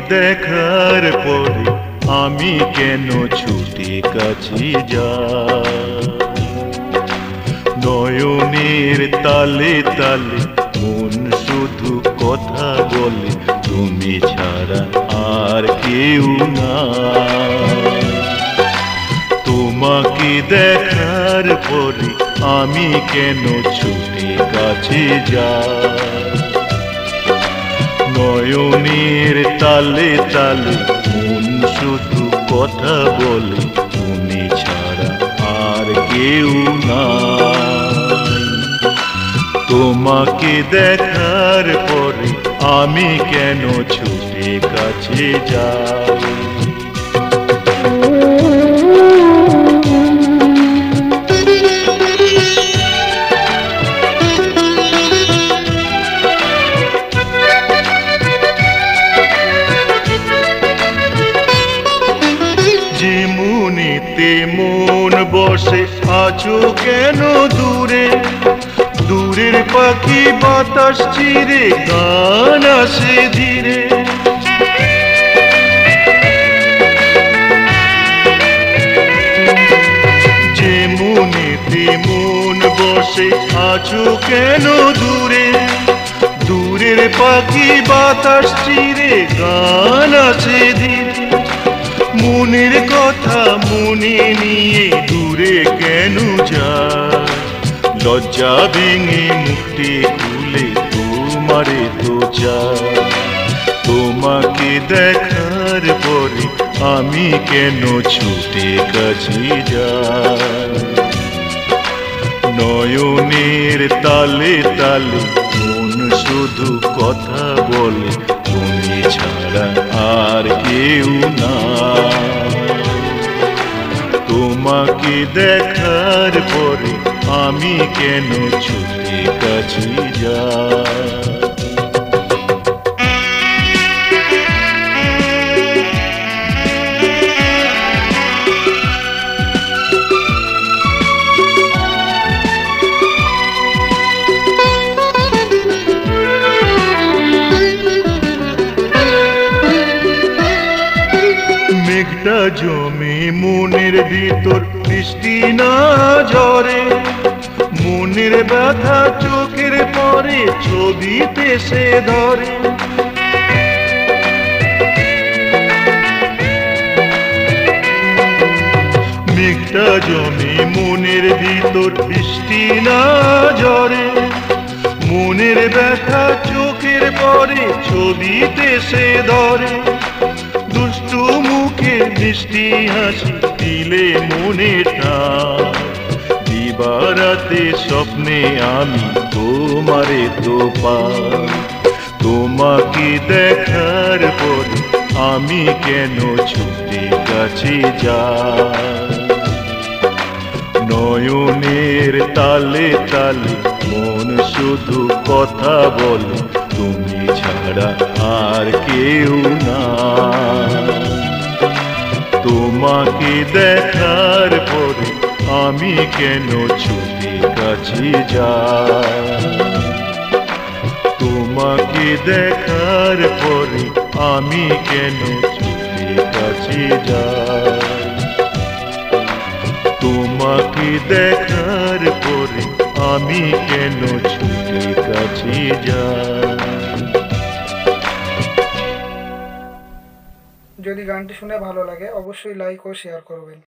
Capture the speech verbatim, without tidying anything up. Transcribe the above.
দেখার পরে আমি কেন ছুটে কাছে যাই? নয়নের তালে তালে মন শুধু কথা বলে, তুমি ছাড়া আর কেউ নাই। তোমাকে দেখার পরে আমি কেন ছুটে কাছে যাই? নয়নের তালে তালে মন শুধু কথা বলে, তুমি ছাড়া আর কেউ নাই। তোমাকে দেখার পরে আমি কেন ছুটে কাছে যাই? যেমনিতে মন বসে আছো কেন দূরে? দূরের পাখি বাতাস চিরে গান আসে ধীরে। যেমনিতে মন বসে আছো কেন দূরে? দূরের পাখি বাতাস চিরে গান আসে ধীরে। মনের কথা মনে নিয়ে দূরে কেন যায়? লজ্জা ভেঙে মুখটি খুলে তোমারে তো চাই। তোমাকে দেখার পরে আমি কেন ছুটে কাছে যাই? নয়নের তালে তালে মন শুধু কথা বলে, তুমি ছাড়া আর কেউ না। তোমাকে দেখার পরে আমি কেন ছুটে কাছে যাই? মেঘটা জমে মনের ভিতর বৃষ্টি না ঝরে, মনের ব্যথা চোখের পরে ছবিতে সে ধরে। মেঘটা জমে মনের ভিতর বৃষ্টি না ঝরে, মনের ব্যথা চোখের পরে ছবিতে সে ধরে। দুষ্টু মুখে মিষ্টি হাসি দিলে মনে ঠাই, দিবারাতে স্বপ্নে আমি তোমারে তো পাই। তোমাকে দেখার পরে আমি কেন ছুটে কাছে যাই? নয়নের তালে তালে মন শুধু কথা বলে, তুমি ছাড়া আর কেউ না। তোমাকে দেখার পরে আমি কেন ছুটে কাছে যাই? তোমাকে দেখার পরে আমি কেন ছুটে কাছে যাই? তোমাকে দেখার পরে আমি কেন ছুটে কাছে যাই? যদি গানটি শুনে ভালো লাগে অবশ্যই লাইক ও শেয়ার করবেন।